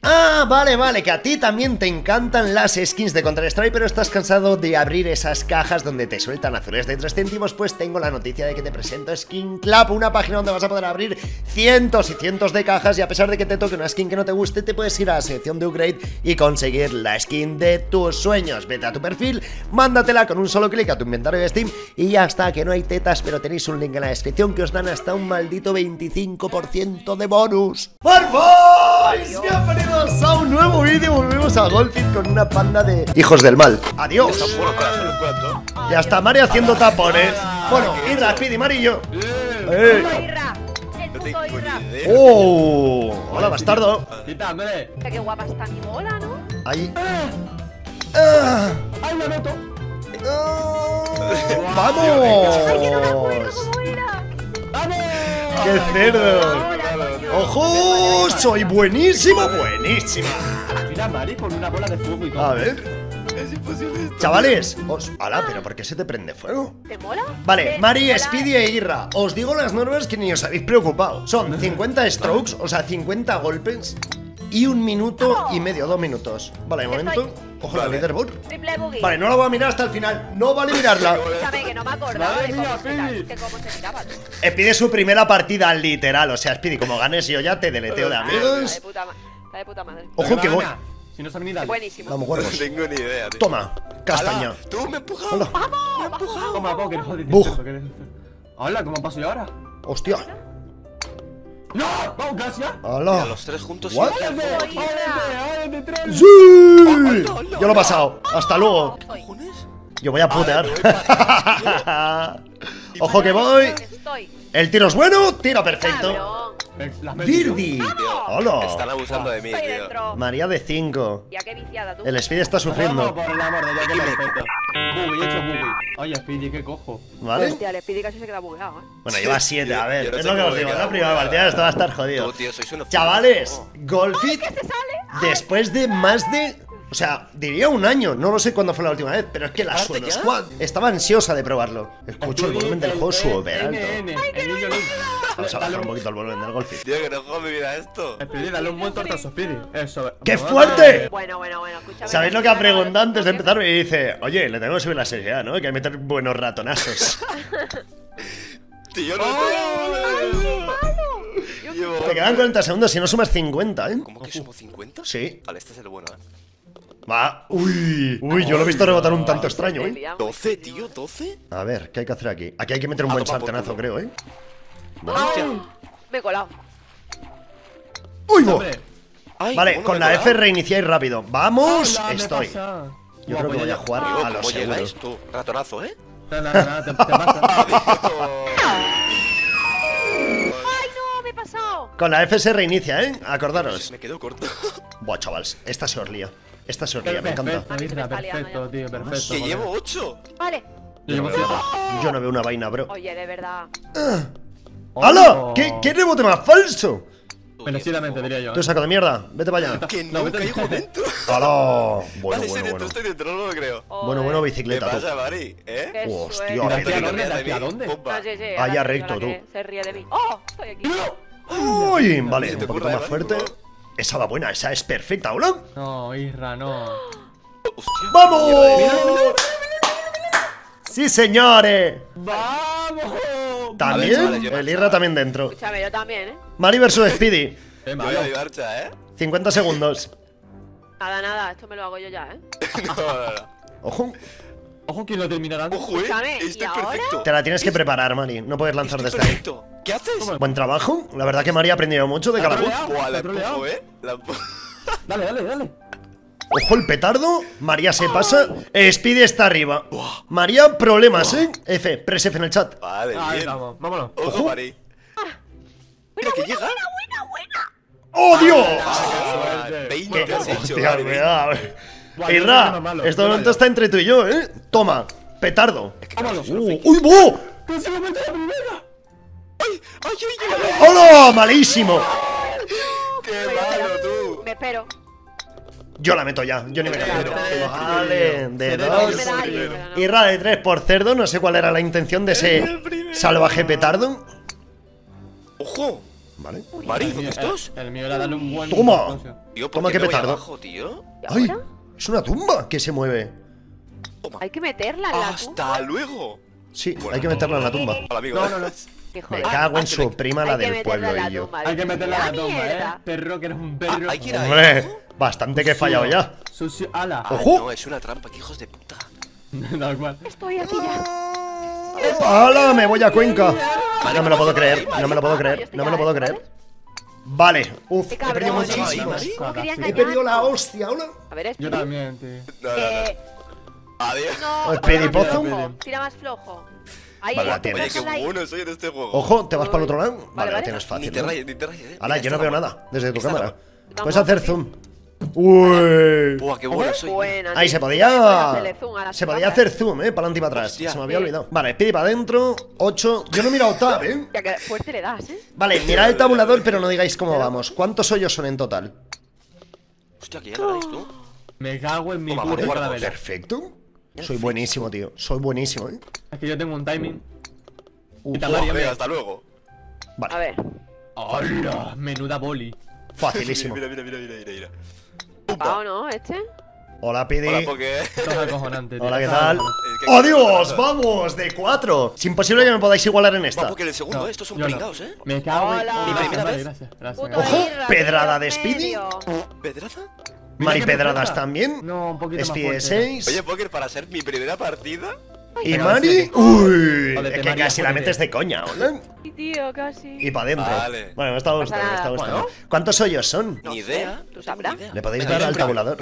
Ah, vale, que a ti también te encantan las skins de Counter-Strike, pero estás cansado de abrir esas cajas donde te sueltan azules de 3 céntimos, pues tengo la noticia de que te presento Skin Club, una página donde vas a poder abrir cientos y cientos de cajas y a pesar de que te toque una skin que no te guste, te puedes ir a la sección de upgrade y conseguir la skin de tus sueños. Vete a tu perfil, mándatela con un solo clic a tu inventario de Steam y ya está, que no hay tetas, pero tenéis un link en la descripción que os dan hasta un maldito 25% de bonus. ¡Boys! ¡Bienvenidos a un nuevo vídeo! Volvemos a Golfit con una panda de hijos del mal. ¡Adiós! Ya está Mari haciendo tapones. Bueno, Irra, Speedy, Mari y yo. ¡Oh! Hola, bastardo. Qué guapa está mi bola, ¿no? Ahí. ¡Ay, la meto! ¡Vamos! Ay, que no me acuerdo cómo era. ¡Vamos! ¡Qué cerdo! ¡Ojo! ¡Soy buenísimo! ¡Buenísima! Mira, Mari, con una bola de fuego y todo. A ver. Es imposible. Chavales, ¡hala! ¿Pero por qué se te prende fuego? ¿Te mola? Vale, Mari, Speedy e Irra, os digo las normas que ni os habéis preocupado. Son 50 strokes, o sea, 50 golpes y 1 minuto y medio, 2 minutos. Vale, de momento, ojo la leaderboard. Triple boogie. Vale, no la voy a mirar hasta el final, no vale mirarla. Escúchame, que no me acordaba Madre de mía, cómo se miraba. Speedy su primera partida, literal. O sea, Speedy, como ganes yo ya te deleteo de Está amigos. de puta madre. Ojo que voy. Si no sabe ni dale. Buenísimo. Vamos, No huevos. tengo ni idea, tío. Toma, castaña. ¡Hala! ¡Tú me has empujado! Hola. ¡Me has empujado! Toma, Poker, joder. Bug. Hola, ¿cómo paso yo ahora? Hostia. ¡No! ¡Vamos, gracias! Hola. A los tres juntos What? y... ¡Órale, troll! ¡Sí! Yo lo he pasado. Hasta luego. ¿Qué cojones? Yo voy a putear. Voy Ojo que voy. Estoy. El tiro es bueno, tiro perfecto. Cabrón. Las meto. Virdi. Tío, Hola. están abusando de mí, Estoy tío. dentro. María de 5. Ya que viciada tú. El Speedy está Vamos, sufriendo. por el amor de Dios, que perfecto. Boogie, he hecho boogie. Oye, Speedy, ¿qué cojo? ¿Vale? Hostia, el Speedy casi se queda bugueado, Bueno, lleva 7, a Yo ver. no Es sé lo que cómo os me digo. he La quedado primera partida esto va a estar jodido. Tú, tío, sois unos... Chavales, Golfit, después de más de... O sea, diría 1 año, no lo sé cuándo fue la última vez, pero es que la ¿Aparte Suelo ya? Squad estaba ansiosa de probarlo. Escucho el volumen del juego súper alto. El niño Link. Vamos a bajar un poquito el volumen del Golfit. Tío, que no juego mi vida esto. Speedy, dale un buen tortazo, Speedy. Eso. ¡Qué fuerte! Bueno, escúchame. ¿Sabéis lo que ha preguntado antes de empezar? Me dice, oye, le tengo que subir la seriedad, ¿no? Que hay que meter buenos ratonazos. Tío, no Llevo... Te quedan 40 segundos si no sumas 50, ¿eh? ¿Cómo que sumo 50? Sí. Vale, este es el bueno, Va. Uy, yo lo he visto rebotar un tanto extraño, ¿eh? 12, tío, 12. A ver, ¿qué hay que hacer aquí? Aquí hay que meter un buen toma por sartenazo, culo. creo, ¿eh? Me he colado. ¡Uy, no! Hombre. Ay, Vale, ¿cómo no con me he la F colado? reiniciáis rápido. ¡Vamos! Hola, me Estoy. pasa. Yo creo que voy a jugar Tío, a lo ¿cómo seguro. llegáis tú? Ratonazo, ¿eh? Nada, te pasa. ¡Ay, no! Me he pasado. Con la F se reinicia, ¿eh? Acordaros. Me quedo corto. Buah, chavales, esta se os lía. Esta se os lía, me encanta. A mí se me está Perfecto, liando tío, perfecto. Que joder. llevo 8. Vale. Yo llevo 7. Yo no veo una vaina, bro. Oye, de verdad. ¡Hala! ¿Qué rebote más falso? Merecidamente, diría yo. Tú saco de mierda, vete para allá. Que No, no vete- caigo dentro. ¡Hala! Bueno, Vale, bueno, estoy bueno. dentro, no lo creo. Bueno, ¿Qué bicicleta, tú. pasa, Mari? ¿Eh? Qué Hostia, suerte. ¿De aquí a dónde? ¿De aquí a dónde? Pumba. No, sí, Ahí ahora ya sí, recto, ahora tú. que se ríe de mí. ¡Oh! Estoy aquí. ¡Uy! Vale, ¿Se un te poquito ocurre, más Mari? fuerte. Esa va buena, esa es perfecta, ¿hola? No, Isra, no. Hostia. ¡Vamos! ¡Sí, señores! ¡Vamos! ¿También? chavales, yo El Irra también dentro. Escúchame, yo también, ¿eh? Mari versus Speedy. Qué Yo malo. voy a mi marcha, ¿eh? 50 segundos. Nada, esto me lo hago yo ya, ¿eh? No. Ojo. Ojo, ¿quién lo terminará antes? Ojo, Escúchame, ¿y estoy ahora? perfecto. Te la tienes que preparar, Mari. No puedes lanzar Estoy desde ahí. perfecto. ¿Qué haces? Buen trabajo. La verdad que Mari ha aprendido mucho de Calabuz. Buah, la ¿Te ha troleado? empujo, ¿eh? La empujo. Dale. Ojo el petardo. María se pasa. Speedy está arriba. María, problemas, ¿eh? F, press F en el chat. Vale, Ahí bien. vamos, vámonos. Ojo, Mari. Mira que llega. ¡Oh, Dios! Ah, 20 ¿Qué? has hecho, Hostia, Mari. cuidado. Buah, Irra, yo soy malo, este yo momento no. está entre tú y yo, ¿eh? Toma, petardo. Vámonos. ¡Uy, bo! ¡Que se me mete la primera! ¡Ay! ¡Hola! ¡Malísimo! ¡Qué malo, tú! Me espero. Yo la meto ya, yo ni me Pero- quedo. Vale, de Se dos. Me da ahí, pero no. Irra de 3 por cerdo, no sé cuál era la intención de ese salvaje petardo. ¡Ojo! Vale. Mari, ¿dónde estás? El mío era darle un buen. Toma. Tío, Toma, ¿por qué qué me voy petardo. abajo, tío? ¿Y ¡Ay! ahora? Es una tumba que se mueve. Toma. Hay que meterla en la tumba. ¡Hasta luego! Sí, hay que meterla en la tumba. Hola, amigo. No. Qué Me joder. cago en su prima, la Hay que del meterla pueblo en la y yo. tumba. Hay que meterla en la tumba, mierda! Perro, que eres un perro. Hay que ir ahí. Hombre, bastante que he fallado ya. Sucio. ¡Hala! Ah, Ojo. no, es una trampa, que hijos de puta. Normal. Estoy aquí ya. ¡Hala! Me voy a Cuenca. Vale, No me lo puedo creer, vale, no me lo puedo vale, creer, estoy no me ya, lo puedo ¿vale? creer. Vale, uff, Qué he perdido cabrón, muchísimos. ¿eh? No quería He engañar. perdido la hostia, hola. A ver, Yo también, tío. Adiós. No, ¿El pedipozo? tira más flojo. Ahí, Vale, la ahí, tienes. Oye, qué déjala ahí. bueno soy en este juego. Ojo, ¿te vas para el otro lado? Vale, vale. la tienes Ni fácil, te ¿no? rayes, Hala, Mira, yo no esta veo la- nada desde tu esta cámara. la- Puedes hacer zoom. Uy. Buah, qué bueno soy. Buena, Ahí tío. se Puedes podía. hacerle zoom a las Se podía cámaras. hacer zoom, para adelante y para atrás. Hostia. Se me había olvidado. Vale, pidi para adentro. 8. Yo no he mirado tab, Ya que fuerte le das, Vale, mirad el tabulador, pero no digáis cómo vamos. ¿Cuántos hoyos son en total? Hostia, que ya ganáis tú. Me cago en mi Toma, puta vale, calavera. Perfecto. Soy buenísimo, tío. Soy buenísimo, Es que yo tengo un timing. Uf, Quita Mario, Venga, hasta luego. A Vale, ver. ¡Hola! Menuda boli. facilísimo. Mira, mira, mira, mira, mira. ¿Va o no, este? Hola, Hola, Pidi. porque... Esto es acojonante, tío. Hola, ¿qué Esto es tal? acojonante. ¡Adiós! ¡Vamos! De 4. Es imposible que me podáis igualar en Va, esta. porque en el segundo No, estos son yo no. pringados, Me cago en. Hola. Oh, Mi gracias, primera vale, vez. gracias. Gracias. Puto Ojo, Irra, pedrada tío, de en Speedy. medio. ¿Pedraza? Mira Mari que Pedradas perfecta. también. No, un poquito más Speedy de fuerte. 6. Oye, Poker, para ser mi primera partida... Y Venga, Mari. siete. Uy. Jódete, Es que María, casi la jódete. metes de coña, ¿hola? Sí, tío, casi. Y para adentro. Vale. Bueno, me está pasa gustando, me está nada. gustando. Bueno. ¿Cuántos hoyos son? No Ni sé, idea. ¿tú sabrás? Ni idea. Le podéis Venga, dar yo al primero. tabulador.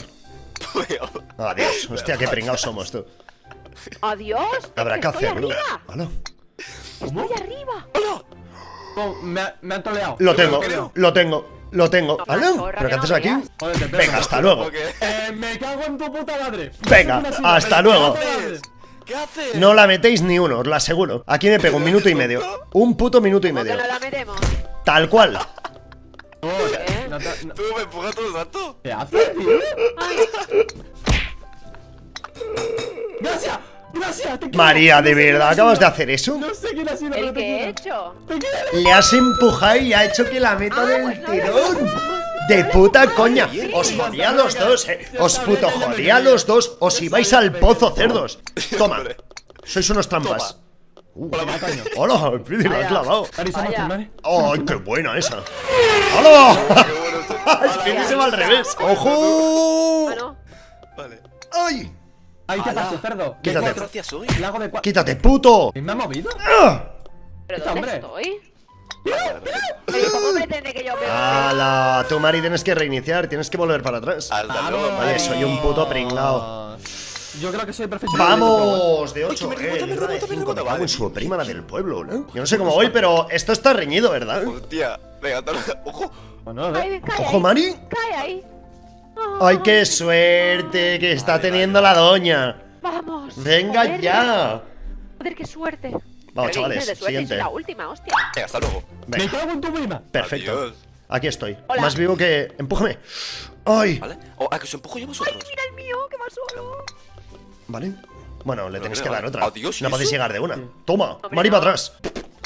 Adiós. Hostia, qué pringados somos tú. ¡Adiós! Habrá que ¡Estoy hacerlo. arriba! Hola. ¡Estoy arriba! Oh, me han troleado. Lo tengo, creo. lo tengo, lo tengo. Toma, ¿Hola? zorra, ¿Pero qué que no haces aquí? veas. Jódete, perro. Venga, hasta luego. Porque... Me cago en tu puta madre. Venga, Una silla, hasta me luego. cago en tu madre. ¿Qué haces? No la metéis ni uno, os lo aseguro. Aquí me pego un minuto y medio. Un puto minuto y ¿Cómo que medio. no la metemos? Tal cual. No, ¿Eh? no. Tú me empujas todo el rato. ¿Qué haces, tío? Ay, ¡Gracias! ¡Gracias! Te quiero. María, ¿de No sé quién verdad ha acabas de sido. hacer eso? No sé quién ha sido, pero ¿el te que he quiero. hecho? Te quiero. Le has empujado y ha hecho que la meta del pues no, tirón. De puta coña. Os jodía a los dos, Os puto jodía a los dos. Os ibais al pozo, cerdos. Toma. Sois unos trampas. Hola, coño. Hola, Pidi, lo has Vaya. clavado. Cari, somos Vaya. tus madres. ¡Ay, qué buena esa! ¡Hola! Qué bueno soy. Speedy se va al revés. ¡Ojo! Ah, no. Vale. ¡Ay! Ahí te Ala. paso, cerdo. Quítate. ¿Qué gracias soy? Lago de ¡Quítate, puto! ¿Me ha movido? ¡Ah! ¿Pero Este dónde hombre. estoy? Pero ¿cómo pretende que yo vea? ¡Hala! Tú, Mari, tienes que reiniciar. Tienes que volver para atrás. Hasta luego, Vamos. Oye, Mari. soy un puto pringao. Yo creo que soy profesional. ¡Vamos! De 8, Ay, que me rebota, me rebota, me me rebota, cago en vale. su prima, la del pueblo, ¿no? Yo no sé cómo voy, pero esto está reñido, ¿verdad? Hostia. Venga, hasta luego. Ojo. Bueno, a ver. Ay, cae ¡Ojo, ahí, Mari! cae ahí. ¡Ay, qué suerte que está teniendo la doña! Vamos. ¡Venga joder, ya! Joder, qué suerte. Vamos, Pero ¿qué chavales, dices de suerte? siguiente. Es la última, hostia. Venga, hasta luego. Me Venga, cago en tu prima. perfecto. Adiós. Aquí estoy. Hola. Más vivo que... ¡Empújame! ¡Ay! ¿Vale? O a que os empujo yo a vosotros. Mira el mío, que va solo. ¿Vale? Bueno, le tenéis que creo, dar ¿eh? otra. Adiós, ¿y No podéis eso? llegar de una. Toma, Hombre, Mari no. para atrás.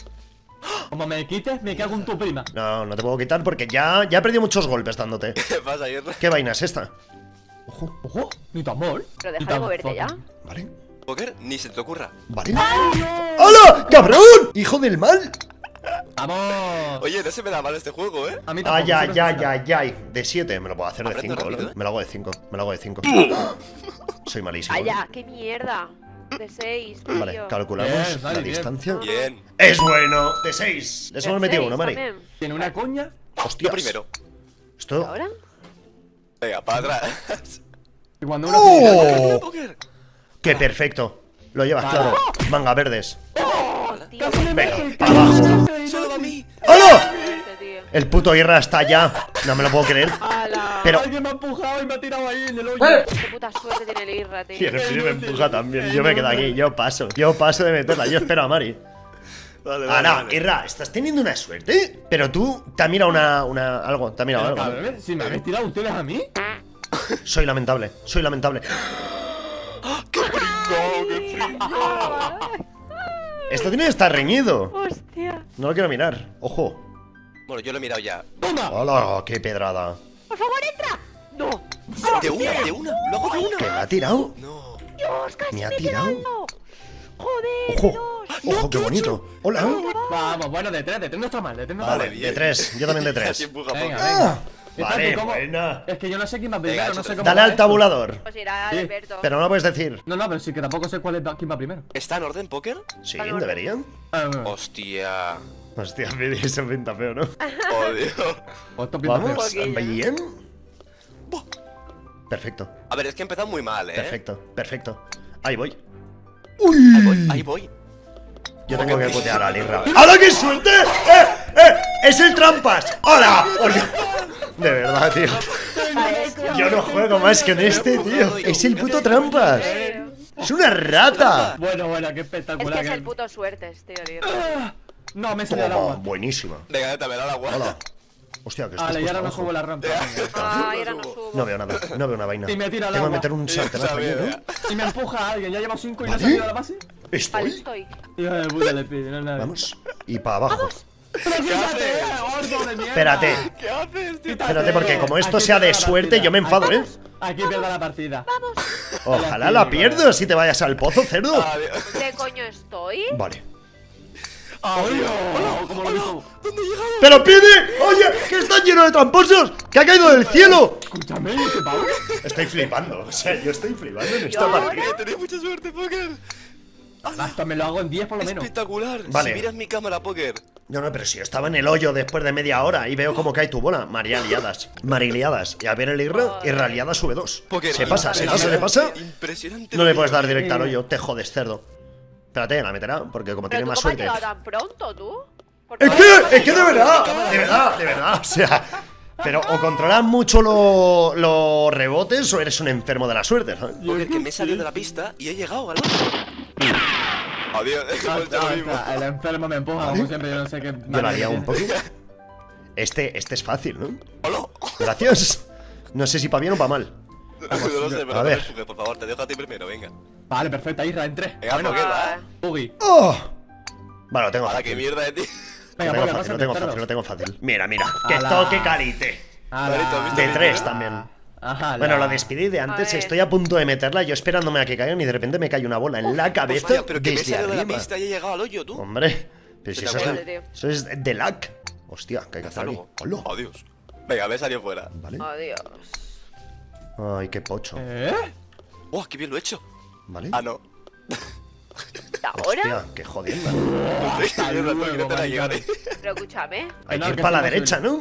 Como me quites, me cago en tu prima. No, no te puedo quitar porque ya he perdido muchos golpes dándote. ¿Qué pasa, Irra? ¿Qué vaina es esta? Ojo, Ojo, ni tan mal. Pero Ni deja de tan moverte ya. fucking. ¿vale? Poker, ni se te ocurra. ¿Vale? ¡Hola! ¡Cabrón! ¡Hijo del mal! ¡Vamos! Oye, no se me da mal este juego, ¿eh? A mí tampoco. ¡Ay, ay, siempre ay, se me da. ay, ay! De 7, me lo puedo hacer de Aprendo 5, rápido, ¿no? ¿eh? Me lo hago de 5, me lo hago de 5. Soy malísimo. Vaya, qué mierda. De 6, tío. Vale, calculamos Bien, la Mari, bien. distancia. Bien. ¡Es bueno! De 6. Les hemos metido uno, Mari. Tiene una coña. Hostias. Yo primero. Esto... ¿Ahora? Venga, para atrás. Y cuando uno ¡Oh! Poker. ¡Qué perfecto! Lo llevas Vale. claro. Manga verdes. Tío, Venga, para abajo. Solo a mí. ¡Hola! este tío. El puto Irra está ya. No me lo puedo creer. ¡Hala! Pero... Alguien me ha empujado y me ha tirado ahí en el hoyo. Qué puta suerte tiene el Irra, tío. Y el Speedy me empuja también. Yo me quedo aquí. Yo paso de meterla. Yo espero a Mari. Vale, Ah, no, vale. Irra, estás teniendo una suerte. Pero tú te ha mirado algo. Te ha mirado algo. ¿no? Cabrón, si me habéis tirado ustedes a mí. Soy lamentable. Soy lamentable. Esto tiene que estar reñido. Hostia. No lo quiero mirar. Ojo. Bueno, yo lo he mirado ya. ¡Toma! Hola, qué pedrada. ¡Por favor, entra! ¡No! De una, lo hago de una. ¿Que me ha tirado? No. ¡Dios, casi ¿Me ha me he tirado? quedado! ¡Joder, Ojo, de dos! ojo, qué bonito. Hola. Vamos, bueno, de 3 no está mal, de 3 no está Vale, mal. de 3, yo también de 3. Así empuja Venga, poco. venga. ¿Qué tal, Vale, tú cómo? buena. Es que yo no sé quién va Venga, primero, no sé cómo. Dale va al esto. tabulador. Pues irá Sí. Alberto. Pero no lo puedes decir. No, no, pero sí que tampoco sé cuál es quién va primero. ¿Está en orden póker? Sí, deberían. Hostia. Hostia, eso pinta feo, ¿no? Oh, Dios. O esto pinta feo. Vamos, poquillo. bien. Perfecto, A ver, es que he empezado muy mal, perfecto, perfecto. Ahí voy. Ahí voy, ahí voy. Yo tengo que putear a Lirra. ¡Hala, qué suerte! ¡Es el trampas! ¡Hola! Oye, de verdad, tío. Yo no juego más que en este, tío. Es el puto trampas. Es una rata. Bueno, bueno, qué Es espectacular. que es el puto suertes, tío. No, me salió el Toma, agua. buenísima. Venga, dame el agua. Hola. Hostia, que estás Vale, y ahora no justo subo la abajo. rampa. Ay, ahora no subo. No veo nada, no veo una vaina. Y me tira al Tengo que agua. meter un sartenazo allí, ¿no? Y me empuja a alguien, ya llevo 5 y no he ¿Vale? salido a la base. Vale, Estoy. estoy. Hijo de puta le pide, no es nada. Vamos. Y para abajo. Pero quítate, gordo de mierda. Espérate. ¿Qué haces, tío? Espérate, porque como esto Aquí sea de pierda la suerte, partida. yo me enfado, ¿eh? Aquí pierda la partida. Ojalá la pierdas si te vayas al pozo, cerdo. Adiós. ¿Qué coño estoy? Vale. ¡Ay, no! ¿Cómo lo hizo? ¡Pero pide! ¡Oye! ¡Que está lleno de tramposos! ¡Que ha caído del cielo! Escúchame, ¿qué pavo? Estoy flipando, o sea, yo estoy flipando en esta ¿Y ahora? partida. Tenéis mucha suerte, póker. Hasta me lo hago en 10 por lo menos. Espectacular. Vale. Si miras mi cámara, póker. No, no, pero si yo estaba en el hoyo después de media hora y veo cómo cae tu bola. María liadas. Mariliadas. Y a ver el Irra, Irra liada sube 2. Póker. Se pasa, se pasa, se pasa. Impresionante. No le puedes dar directa al hoyo, te jodes, cerdo. Espérate, la meterá, porque como ¿Pero tiene tú más cómo has suerte. llegado tan pronto, tú? Es que de verdad, o sea. Pero o controlas mucho los rebotes o eres un enfermo de la suerte, ¿sabes? Póker, que me he salido de la pista y he llegado al otro. Adiós. Ah, Hemos hecho lo mismo. el enfermo me empuja, como siempre, yo no sé qué. Yo la haría un poco. Este es fácil, ¿no? Gracias. No sé si para bien o para mal. No lo sé, pero A no ver. me empujes, por favor, te dejo a ti primero, venga. Vale, perfecto, Isra, entré. Venga, póker, va. Boogie. ¡Oh! Vale, lo tengo Ahora, qué fácil. mierda de ti. Venga, Lo tengo Póker, fácil, lo tengo pásate, fácil, lo tengo fácil. Mira, mira. Que Ala. toque calite. Ala. De 3 también. Ajá, Bueno, lo despedí de A antes, ver. estoy a punto de meterla, yo esperándome a que caigan y de repente me cae una bola en la Pues cabeza vaya, pero que me he desde salido de la arriba. pista y he llegado al hoyo, tú. Hombre, pero si eso Espectacular, es, tío. eso es de lag. Hostia, que hay que Hasta hacer aquí. luego. Hola. Adiós. Venga, me he salido fuera. Vale. Adiós. Ay, qué pocho. ¡Oh, qué bien lo he hecho! Vale. Ah, no. ¿Ahora? Hostia, qué jodienda. Mierda, luego, tú, que no te la llegaré. maricón. Pero escúchame. Hay No, que ir que para la sí, no derecha, suele. ¿no?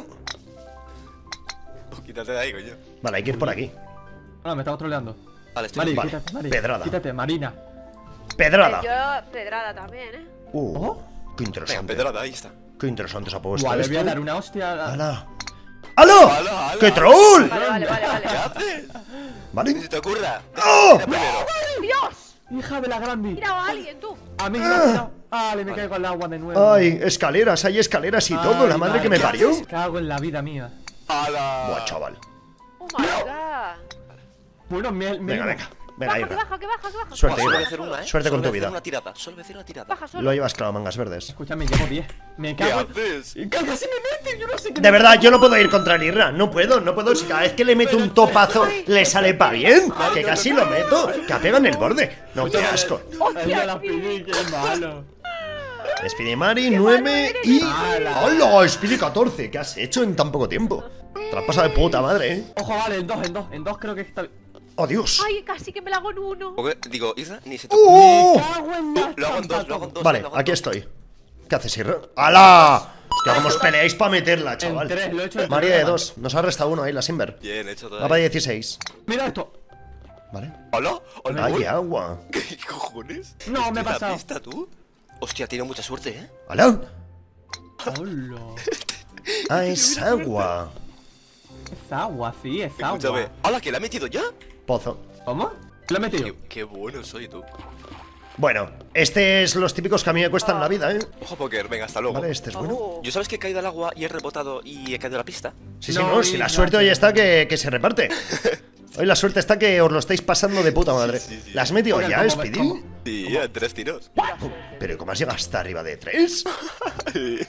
Quítate de ahí, coño. Vale, hay que ir por aquí. Ah, me estaba troleando. Vale, estoy Mari, Vale. quítate, Mari. Pedrada. Quítate, Marina. Pedrada. Yo, pedrada también, ¿eh? Qué Venga, interesante. pedrada, ahí está. Qué interesante se ha puesto Vale, esto. voy a dar una hostia. ¡Hala! ¡Hala! ¡Hala, hala! ¡Qué troll! Vale, vale, vale, vale. ¿Qué haces? ¿Vale? Ni se te ocurra. ¡Oh! Mira primero. ¡Dios! Hija de la grande. Mira a alguien, tú. A mí me ha tirado. Vale, me caigo al agua de nuevo. Ay, escaleras, hay escaleras y todo, la madre que me parió. Me cago en la vida mía. ¡Hala! Buah, chaval. Oh my god. Bueno, Venga, venga. Venga, Baja, que Irra. baja, que baja, que baja. Suerte, Solo voy a Irra. hacer una, ¿eh? Suerte con Solo tu voy a vida. hacer una tirada. Solo voy a hacer una tirada. Baja solo. Lo llevas claro, mangas verdes. Escúchame, llevo 10. Me ¿Qué cago en... haces? Y casi me mete, yo no sé qué. De verdad, yo no puedo ir contra el Irra. No puedo. Si cada vez que le meto un topazo le sale pa' bien. Que casi lo meto. Que ha pegado en el borde. No, qué asco. El de la Speedy, qué malo. Speedy Mari, 9 y... ¡Hala! ¡Hola! Speedy 14. ¿Qué has hecho en tan poco tiempo? Te la has pasado de puta madre, ¿eh? Ojo, vale, en dos creo que está bien. ¡Oh, Dios! Ay, casi que me la hago en uno. Digo, Isra, ni se te ocurra. ¡Oh! Cago en la Lo hago en dos, lo hago en dos. Vale, lo hago en aquí dos. estoy. ¿Qué haces, Irra? ¡Hala! Hostia, cómo os peleáis para meterla, chaval. En tres, lo he hecho en María tres, de vale. 2. Nos ha restado uno ahí, la Simber. Bien hecho todo. Va para 16. Mira esto. Vale. ¿Hola? ¿Hola? ¡Ay, agua! ¿Qué cojones? No, me he ¿Estoy en la pasado. pista, tú? Hostia, tiene mucha suerte, ¿eh? ¡Hala! Hola. ¡Ah, es agua! Es agua, sí, es agua. Escúchame. ¿Hola, que la ha metido ya? Pozo. ¿Cómo? Lo he metido. Qué bueno soy tú. Bueno, este es los típicos que a mí me cuestan la vida, ¿eh? Ojo, póker, venga, hasta luego. Vale, este es bueno. Oh. ¿Yo sabes que he caído al agua y he rebotado y he caído a la pista? Sí, sí, No, no, si la Irra, suerte hoy tío. está que se reparte. Hoy la suerte está que os lo estáis pasando de puta madre. Sí, sí. ¿La has metido Oiga, ya, ¿cómo- Speedy? cómo? Sí, en 3 tiros. ¿Pero cómo has llegado hasta arriba de 3?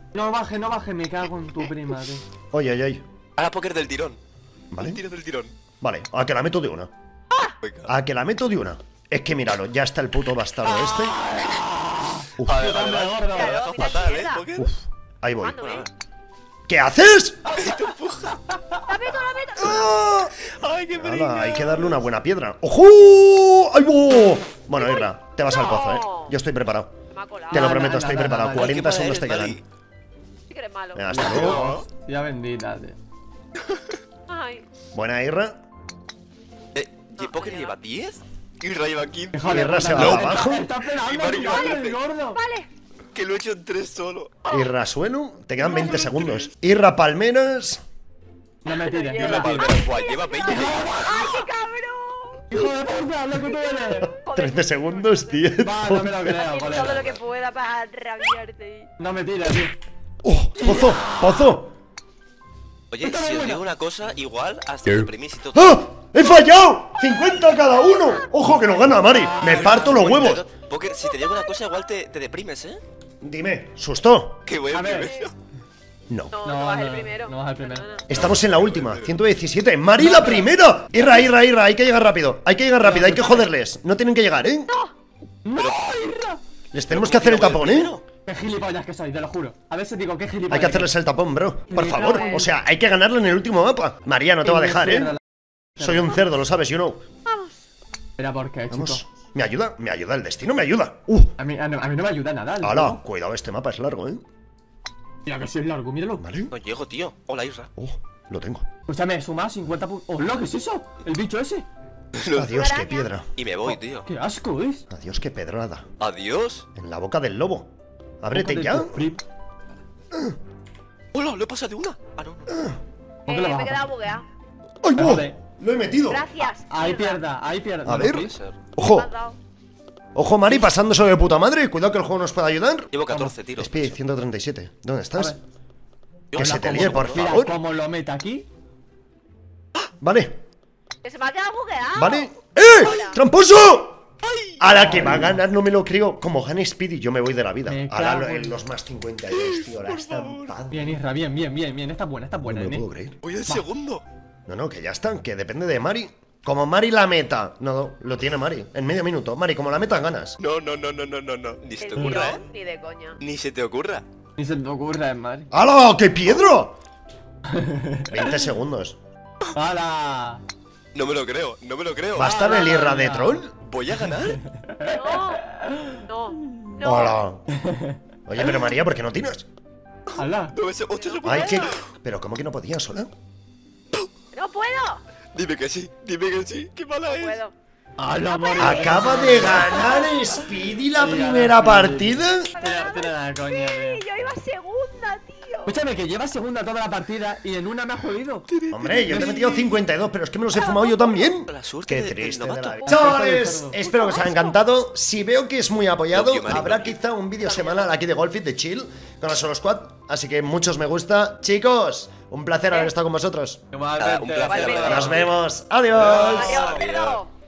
No baje, me cago en tu prima, tío. Oye, oye, oye. Ahora póker del tirón. Vale. Un tiro del tirón. Vale, a que la meto de una. Venga. A que la meto de una. Es que míralo, ya está el puto bastardo este. Uf, Vale, vale, vale. gordo. Me deja Mira, fatal, mierda. póker. uf, ahí voy. Mando, ¿eh? ¿Qué haces? ¡La meto! Ay, qué Hala, pringa. hay que darle una buena piedra. ¡Ojo! ¡Ay, bo! Bueno, Irra, te vas al pozo, Yo estoy preparado. Me ha colado. Te lo No, prometo, no, estoy no, preparado. no, no. 40 Ay, qué segundos te mala quedan. eres, Sí que eres malo. Venga, hasta luego. Ya bendita, tío. Ay. Buena, Irra. ¿Y póker lleva 10? Y Ra lleva 15. Hijo de Irra puta, se va no, abajo. Está Y esperando, Mario lleva el 13. gordo. Vale. Que lo he hecho en 3 solo. Irra suelo. Te quedan 20 segundos. Irra Palmeras. No me tires, no Lleva me tires. Palmera, guay, lleva 20. ¡Ay, qué cabrón! Hijo de puta, lo que tú eres. 13 segundos, 10. Va, no me lo creo, Haciendo todo lo colega. que pueda para rabiarte. No me tires, tío. ¡Oh! ¡Pozo! ¡Pozo! Oye, si os digo una cosa, igual hasta ¿Qué? deprimís y todo. ¡Ah! ¡He fallado! ¡50 cada uno! ¡Ojo que nos gana Mari! ¡Me parto los huevos! Póker, si te digo una cosa, igual te deprimes, ¿eh? Dime, ¿susto? Que voy A a ver. primero. No. No, No, no vas no, el primero. no vas el primero. Perdona. Estamos en la última, 117. ¡Mari la primera! Irra, Irra, Irra, hay que llegar rápido. Hay que llegar rápido, hay que joderles. No tienen que llegar, ¿eh? ¡No, Irra! Les tenemos que hacer el tapón, ¿eh? Qué gilipollas que soy, te lo juro. A veces digo, qué gilipollas. Hay que hacerles el tapón, bro. Por favor. O sea, hay que ganarlo en el último mapa. María no te va a dejar, ¿eh? Soy un cerdo, lo sabes, you know. Mira por qué, Vamos. chico. ¿Me ayuda? ¿Me ayuda? El destino me ayuda. A mí no me ayuda nada. ¡Hala! Cuidado, este mapa es largo, ¿eh? Mira que sí es largo, míralo. ¿Vale? No llego, tío. Hola, Isra. Oh, lo tengo. Escúchame, suma 50 puntos. ¡Hola, qué es eso! ¿El bicho ese? Adiós, qué piedra. Y me voy, tío. ¡Qué asco es! Adiós, qué pedrada. Adiós. En la boca del lobo. Ábrete Boca de ya. tu frip. Hola, lo he pasado de una. Ah, no, no. ¿Por qué lo Me vas he a quedado pasar? bugueado. ¡Ay, no! Joder. ¡Lo he metido! Gracias. Ahí mierda. pierda. A ver. Puede ser. Me ¡Ojo! has dado. ¡Ojo, Mari! Pasándose de puta madre. Cuidado que el juego nos pueda ayudar. Llevo 14 tiros. Speed 137. ¿Dónde A estás? ver. Que se te Hola, líe, ¿cómo- por mira, favor. como lo meta aquí. Vale. Que se me ha quedado bugueado. Vale. ¡Eh! ¡Tramposo! A la que va a ganar, no me lo creo. Como gane Speedy, yo me voy de la vida. Me Ahora cago en- los más 52, tío. La estampada. Bien, Isra, bien. Está buena, No me lo nene. puedo creer. Voy al segundo. No, que ya están, que depende de Mari. Como Mari la meta. No, lo tiene Mari. En medio minuto. Mari, como la meta, ganas. No. Ni se te El ocurra, tirón, ¿eh? ni de coña. Ni se te ocurra. Ni se te ocurra, Mari. ¡Hala! ¡Qué piedra! 20 segundos. ¡Hala! No me lo creo, no me lo creo. ¿Va a estar el Irra de ya. troll? ¿Voy a ganar? No. No. ¡Hola! Oye, pero María, ¿por qué no tienes? ¡Hala! 8 segundos. Ay, que... Pero ¿cómo que no podías, sola? No puedo. Dime que sí, qué mala No es. puedo. ¡Hala, Mari! Acaba de ganar Speedy la Sí, primera Speedy. partida. Tira la coña, Sí, tío. yo iba segunda, tío. Escúchame, que llevas segunda toda la partida y en una me ha jodido. Hombre, yo te he metido 52, pero es que me los he fumado yo también. La suerte Qué del triste de novato. la vida. Chavales, espero que os haya encantado. Si veo que es muy apoyado, Love you, Mari. habrá quizá un vídeo semanal aquí de Golfit, de chill, con la Solo Squad. Así que muchos me gusta. Chicos, un placer haber estado con vosotros. Un placer, Igualmente. Nos vemos. Adiós. Adiós, cerdo.